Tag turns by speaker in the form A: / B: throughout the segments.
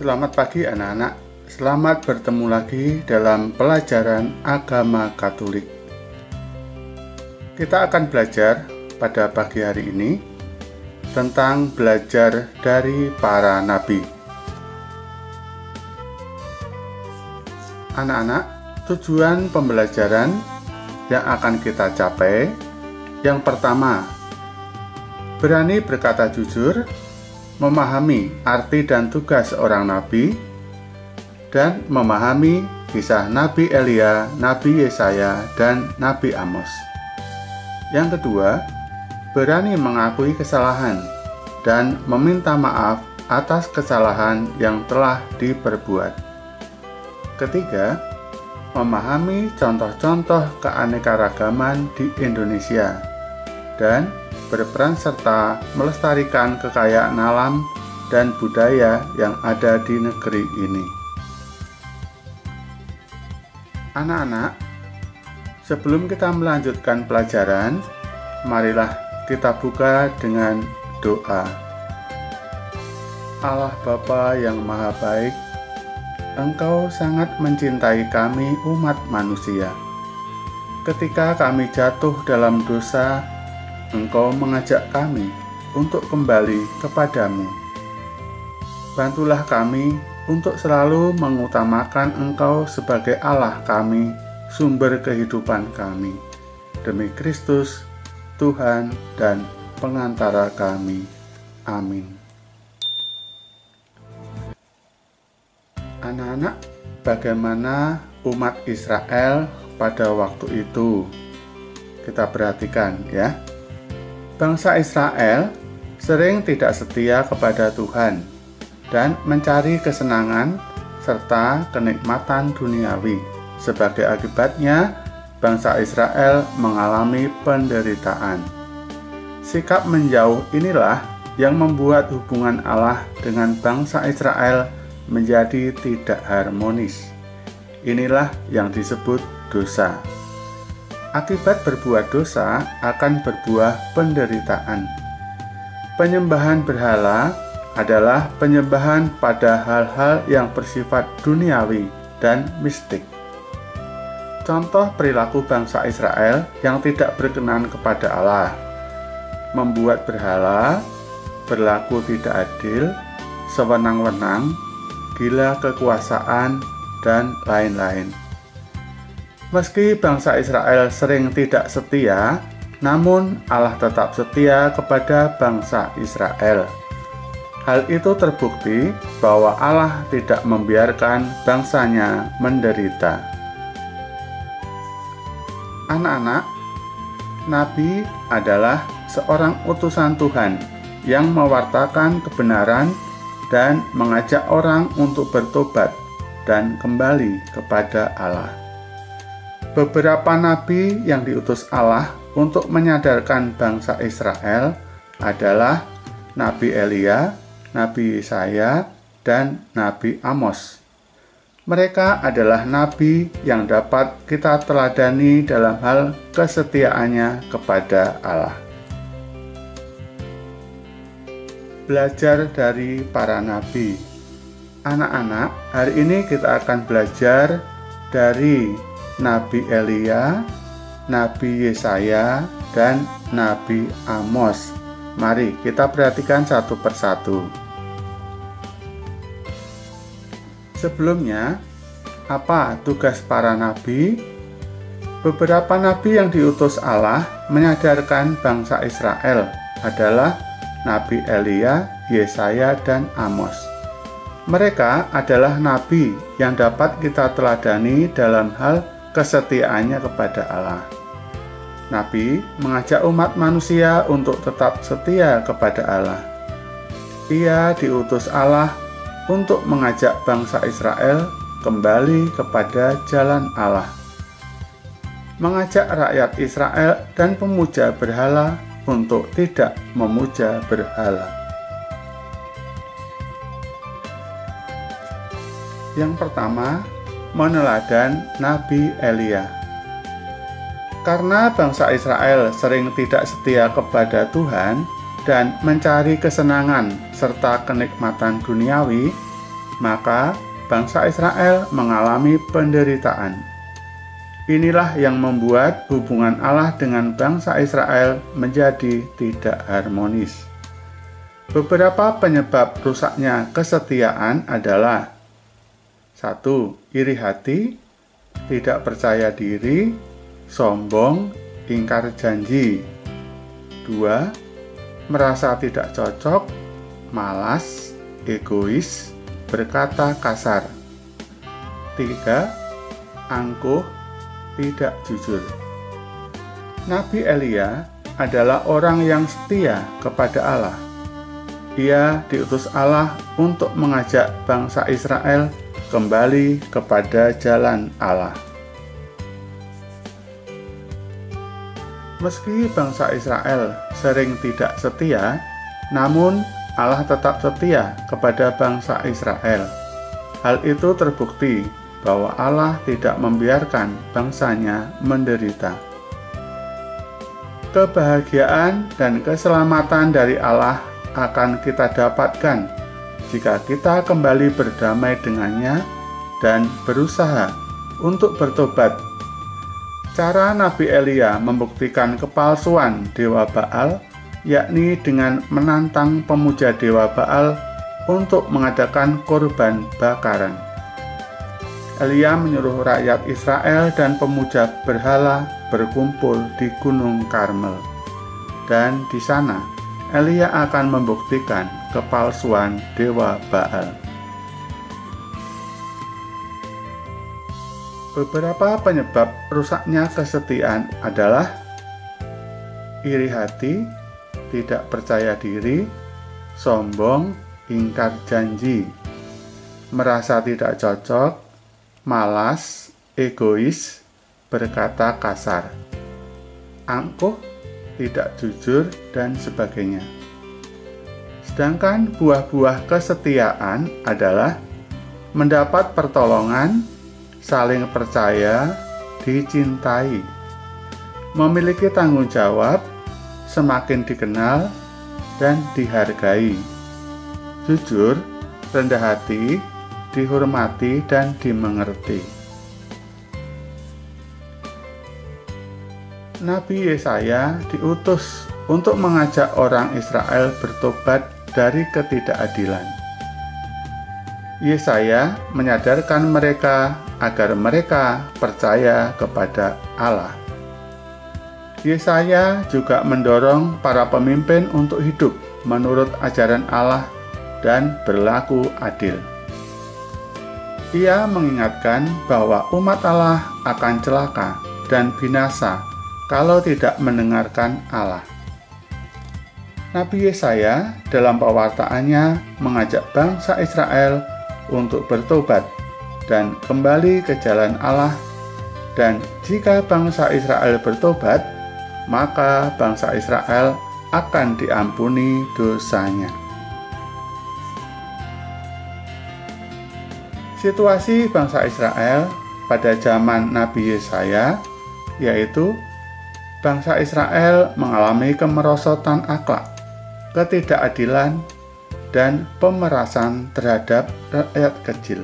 A: Selamat pagi anak-anak, selamat bertemu lagi dalam pelajaran agama Katolik. Kita akan belajar pada pagi hari ini tentang belajar dari para nabi. Anak-anak, tujuan pembelajaran yang akan kita capai, yang pertama, berani berkata jujur, memahami arti dan tugas seorang nabi, dan memahami kisah Nabi Elia, Nabi Yesaya, dan Nabi Amos. Yang kedua, berani mengakui kesalahan dan meminta maaf atas kesalahan yang telah diperbuat. Ketiga, memahami contoh-contoh keanekaragaman di Indonesia dan berperan serta melestarikan kekayaan alam dan budaya yang ada di negeri ini. Anak-anak, sebelum kita melanjutkan pelajaran, marilah kita buka dengan doa. Allah Bapa yang Maha Baik, Engkau sangat mencintai kami umat manusia. Ketika kami jatuh dalam dosa, Engkau mengajak kami untuk kembali kepadamu. Bantulah kami untuk selalu mengutamakan Engkau sebagai Allah kami, sumber kehidupan kami. Demi Kristus, Tuhan dan pengantara kami. Amin. Anak-anak, bagaimana umat Israel pada waktu itu? Kita perhatikan ya. Bangsa Israel sering tidak setia kepada Tuhan dan mencari kesenangan serta kenikmatan duniawi. Sebagai akibatnya, bangsa Israel mengalami penderitaan. Sikap menjauh inilah yang membuat hubungan Allah dengan bangsa Israel menjadi tidak harmonis. Inilah yang disebut dosa. Akibat berbuat dosa akan berbuah penderitaan. Penyembahan berhala adalah penyembahan pada hal-hal yang bersifat duniawi dan mistik. Contoh perilaku bangsa Israel yang tidak berkenan kepada Allah: membuat berhala, berlaku tidak adil, sewenang-wenang, gila kekuasaan, dan lain-lain. Meski bangsa Israel sering tidak setia, namun Allah tetap setia kepada bangsa Israel. Hal itu terbukti bahwa Allah tidak membiarkan bangsanya menderita. Anak-anak, Nabi adalah seorang utusan Tuhan yang mewartakan kebenaran dan mengajak orang untuk bertobat dan kembali kepada Allah. Beberapa nabi yang diutus Allah untuk menyadarkan bangsa Israel adalah Nabi Elia, Nabi Yesaya, dan Nabi Amos. Mereka adalah nabi yang dapat kita teladani dalam hal kesetiaannya kepada Allah. Belajar dari para nabi. Anak-anak, hari ini kita akan belajar dari Nabi Elia, Nabi Yesaya, dan Nabi Amos. Mari kita perhatikan satu persatu. Sebelumnya, apa tugas para nabi? Beberapa nabi yang diutus Allah menyadarkan bangsa Israel adalah Nabi Elia, Yesaya, dan Amos. Mereka adalah nabi yang dapat kita teladani dalam hal kesetiaannya kepada Allah. Nabi mengajak umat manusia untuk tetap setia kepada Allah. Ia diutus Allah untuk mengajak bangsa Israel kembali kepada jalan Allah. Mengajak rakyat Israel dan pemuja berhala untuk tidak memuja berhala. Yang pertama, meneladan Nabi Elia. Karena bangsa Israel sering tidak setia kepada Tuhan dan mencari kesenangan serta kenikmatan duniawi, maka bangsa Israel mengalami penderitaan. Inilah yang membuat hubungan Allah dengan bangsa Israel menjadi tidak harmonis. Beberapa penyebab rusaknya kesetiaan adalah: 1. Iri hati, tidak percaya diri, sombong, ingkar janji. 2. Merasa tidak cocok, malas, egois, berkata kasar. 3. Angkuh, tidak jujur. Nabi Elia adalah orang yang setia kepada Allah. Ia diutus Allah untuk mengajak bangsa Israel kembali kepada jalan Allah. Meski bangsa Israel sering tidak setia, namun Allah tetap setia kepada bangsa Israel. Hal itu terbukti bahwa Allah tidak membiarkan bangsanya menderita. Kebahagiaan dan keselamatan dari Allah akan kita dapatkan jika kita kembali berdamai dengannya dan berusaha untuk bertobat. Cara Nabi Elia membuktikan kepalsuan dewa Baal, yakni dengan menantang pemuja dewa Baal untuk mengadakan korban bakaran. Elia menyuruh rakyat Israel dan pemuja berhala berkumpul di Gunung Karmel. Dan di sana, Elia akan membuktikan kepalsuan dewa Baal. Beberapa penyebab rusaknya kesetiaan adalah: iri hati, tidak percaya diri, sombong, ingkar janji, merasa tidak cocok, malas, egois, berkata kasar, angkuh, tidak jujur, dan sebagainya. Sedangkan buah-buah kesetiaan adalah mendapat pertolongan, saling percaya, dicintai, memiliki tanggung jawab, semakin dikenal, dan dihargai, jujur, rendah hati, dihormati, dan dimengerti. Nabi Yesaya diutus untuk mengajak orang Israel bertobat dari ketidakadilan. Yesaya menyadarkan mereka agar mereka percaya kepada Allah. Yesaya juga mendorong para pemimpin untuk hidup menurut ajaran Allah dan berlaku adil. Ia mengingatkan bahwa umat Allah akan celaka dan binasa kalau tidak mendengarkan Allah. Nabi Yesaya dalam pewartaannya mengajak bangsa Israel untuk bertobat dan kembali ke jalan Allah, dan jika bangsa Israel bertobat, maka bangsa Israel akan diampuni dosanya. Situasi bangsa Israel pada zaman Nabi Yesaya yaitu bangsa Israel mengalami kemerosotan akhlak, ketidakadilan, dan pemerasan terhadap rakyat kecil.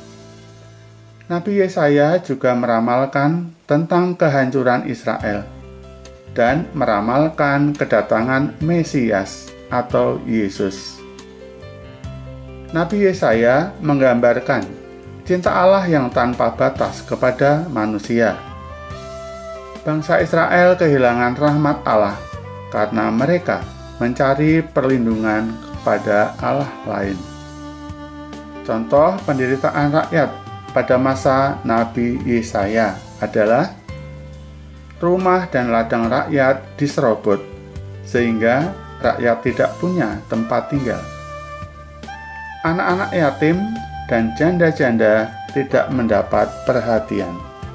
A: Nabi Yesaya juga meramalkan tentang kehancuran Israel dan meramalkan kedatangan Mesias atau Yesus. Nabi Yesaya menggambarkan cinta Allah yang tanpa batas kepada manusia. Bangsa Israel kehilangan rahmat Allah karena mereka mencari perlindungan kepada Allah lain. Contoh penderitaan rakyat pada masa Nabi Yesaya adalah rumah dan ladang rakyat diserobot sehingga rakyat tidak punya tempat tinggal. Anak-anak yatim dan janda-janda tidak mendapat perhatian.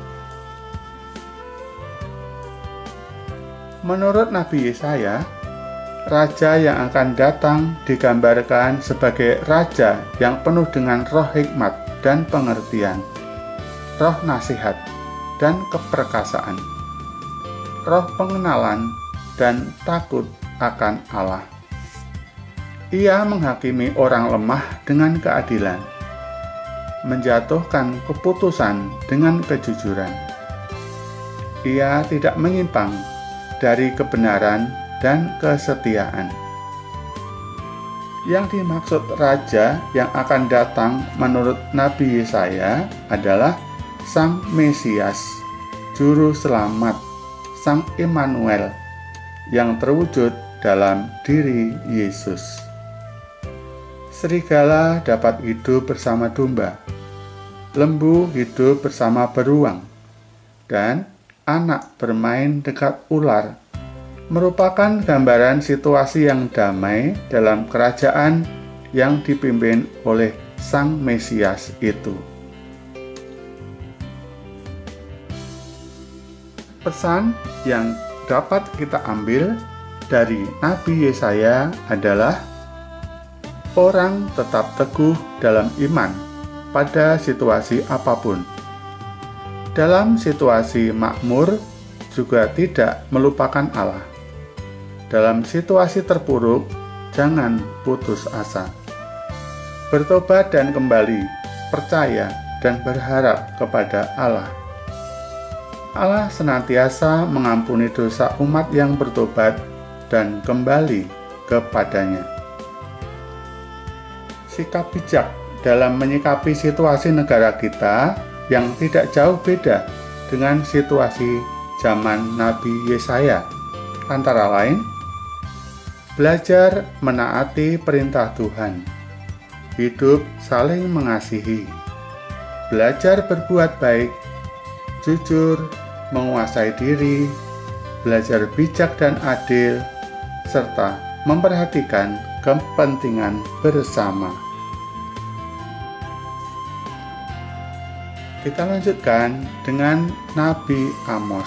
A: Menurut Nabi Yesaya, raja yang akan datang digambarkan sebagai raja yang penuh dengan roh hikmat dan pengertian, roh nasihat dan keperkasaan, roh pengenalan dan takut akan Allah. Ia menghakimi orang lemah dengan keadilan menjatuhkan keputusan dengan kejujuran. Ia tidak menyimpang dari kebenaran dan kesetiaan. Yang dimaksud raja yang akan datang menurut Nabi Yesaya adalah Sang Mesias, Juru Selamat, Sang Immanuel, yang terwujud dalam diri Yesus. Serigala dapat hidup bersama domba, lembu hidup bersama beruang, dan anak bermain dekat ular, merupakan gambaran situasi yang damai dalam kerajaan yang dipimpin oleh Sang Mesias itu. Pesan yang dapat kita ambil dari Nabi Yesaya adalah orang tetap teguh dalam iman pada situasi apapun. Dalam situasi makmur juga tidak melupakan Allah. Dalam situasi terpuruk, jangan putus asa. Bertobat dan kembali, percaya dan berharap kepada Allah. Allah senantiasa mengampuni dosa umat yang bertobat dan kembali kepadanya. Sikap bijak dalam menyikapi situasi negara kita yang tidak jauh beda dengan situasi zaman Nabi Yesaya, antara lain belajar menaati perintah Tuhan, hidup saling mengasihi, belajar berbuat baik, jujur, menguasai diri, belajar bijak dan adil, serta memperhatikan kepentingan bersama. Kita lanjutkan dengan Nabi Amos.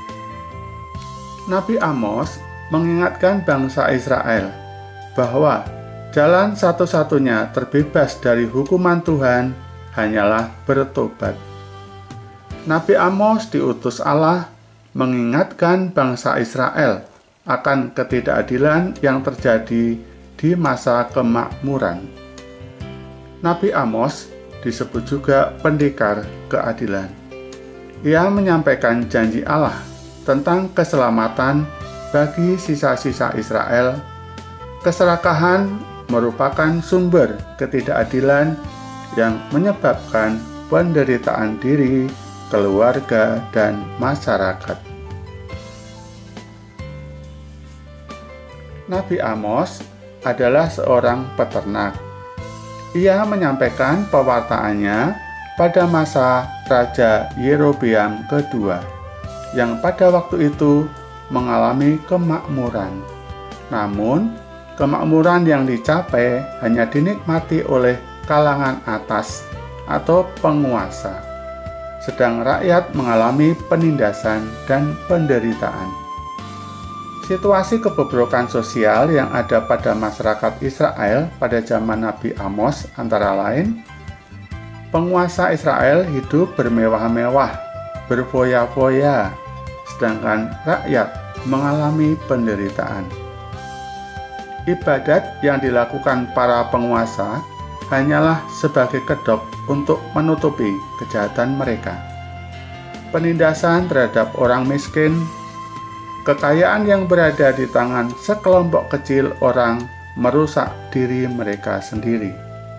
A: Nabi Amos mengingatkan bangsa Israel bahwa jalan satu-satunya terbebas dari hukuman Tuhan hanyalah bertobat. Nabi Amos diutus Allah mengingatkan bangsa Israel akan ketidakadilan yang terjadi di masa kemakmuran. Nabi Amos disebut juga pendekar keadilan. Ia menyampaikan janji Allah tentang keselamatan bagi sisa-sisa Israel. Keserakahan merupakan sumber ketidakadilan yang menyebabkan penderitaan diri, keluarga, dan masyarakat. Nabi Amos adalah seorang peternak. Ia menyampaikan pewartaannya pada masa Raja Yerobeam kedua, yang pada waktu itu mengalami kemakmuran. Namun, kemakmuran yang dicapai hanya dinikmati oleh kalangan atas atau penguasa, sedang rakyat mengalami penindasan dan penderitaan. Situasi kebobrokan sosial yang ada pada masyarakat Israel pada zaman Nabi Amos antara lain, penguasa Israel hidup bermewah-mewah, berfoya-foya, sedangkan rakyat mengalami penderitaan. Ibadat yang dilakukan para penguasa hanyalah sebagai kedok untuk menutupi kejahatan mereka. Penindasan terhadap orang miskin, kekayaan yang berada di tangan sekelompok kecil orang merusak diri mereka sendiri.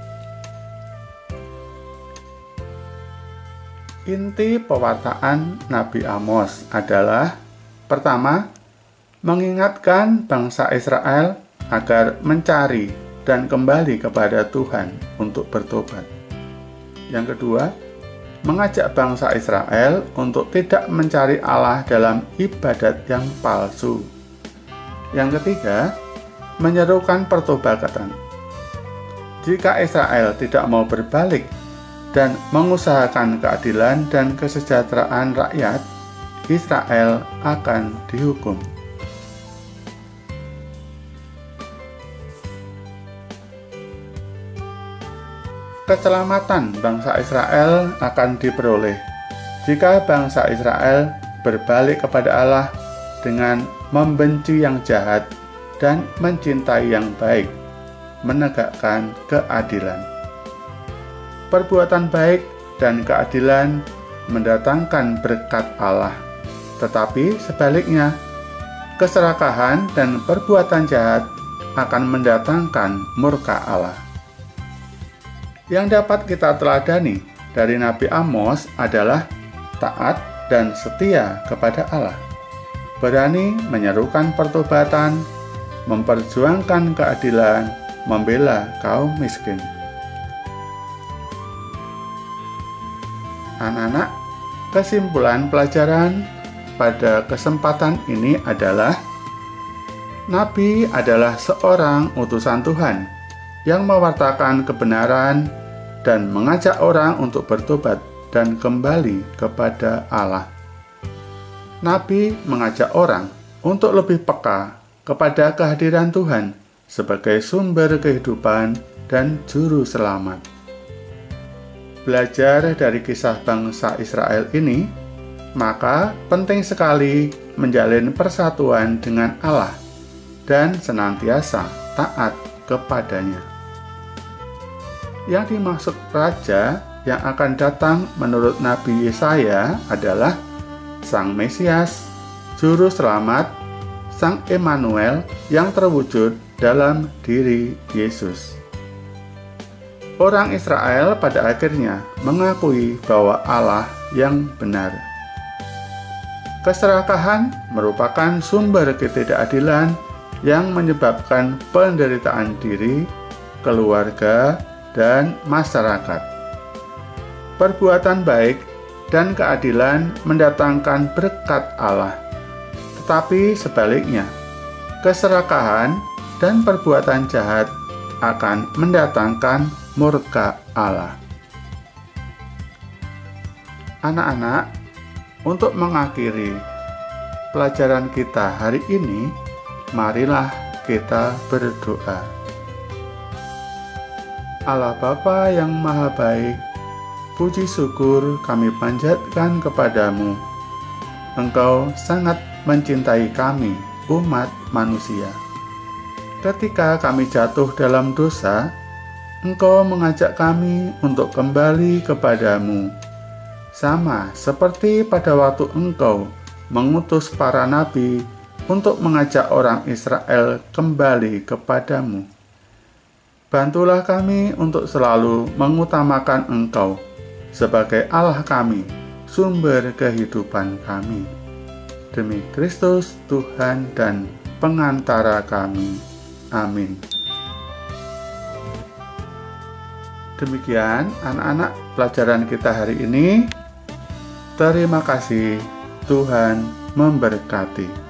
A: Inti pewartaan Nabi Amos adalah: pertama, mengingatkan bangsa Israel agar mencari dan kembali kepada Tuhan untuk bertobat. Yang kedua, mengajak bangsa Israel untuk tidak mencari Allah dalam ibadat yang palsu. Yang ketiga, menyerukan pertobatan. Jika Israel tidak mau berbalik dan mengusahakan keadilan dan kesejahteraan rakyat, Israel akan dihukum. Keselamatan bangsa Israel akan diperoleh jika bangsa Israel berbalik kepada Allah dengan membenci yang jahat dan mencintai yang baik, menegakkan keadilan. perbuatan baik dan keadilan mendatangkan berkat Allah, tetapi sebaliknya, keserakahan dan perbuatan jahat akan mendatangkan murka Allah. Yang dapat kita teladani dari Nabi Amos adalah taat dan setia kepada Allah, berani menyerukan pertobatan, memperjuangkan keadilan, membela kaum miskin. Anak-anak, kesimpulan pelajaran pada kesempatan ini adalah Nabi adalah seorang utusan Tuhan yang mewartakan kebenaran dan mengajak orang untuk bertobat dan kembali kepada Allah. Nabi mengajak orang untuk lebih peka kepada kehadiran Tuhan sebagai sumber kehidupan dan juru selamat. Belajar dari kisah bangsa Israel ini, maka penting sekali menjalin persatuan dengan Allah dan senantiasa taat kepadanya. Yang dimaksud raja yang akan datang menurut Nabi Yesaya adalah Sang Mesias, Juru Selamat, Sang Immanuel yang terwujud dalam diri Yesus. Orang Israel pada akhirnya mengakui bahwa Allah yang benar. Keserakahan merupakan sumber ketidakadilan yang menyebabkan penderitaan diri, keluarga, dan masyarakat. Perbuatan baik dan keadilan mendatangkan berkat Allah, tetapi sebaliknya, keserakahan dan perbuatan jahat akan mendatangkan murka Allah. Anak-anak, untuk mengakhiri pelajaran kita hari ini, marilah kita berdoa. Allah Bapa yang Maha Baik, puji syukur kami panjatkan kepadamu. Engkau sangat mencintai kami, umat manusia. Ketika kami jatuh dalam dosa, Engkau mengajak kami untuk kembali kepadamu. Sama seperti pada waktu Engkau mengutus para nabi untuk mengajak orang Israel kembali kepadamu. Bantulah kami untuk selalu mengutamakan Engkau sebagai Allah kami, sumber kehidupan kami. Demi Kristus Tuhan dan pengantara kami. Amin. Demikian anak-anak pelajaran kita hari ini. Terima kasih, Tuhan memberkati.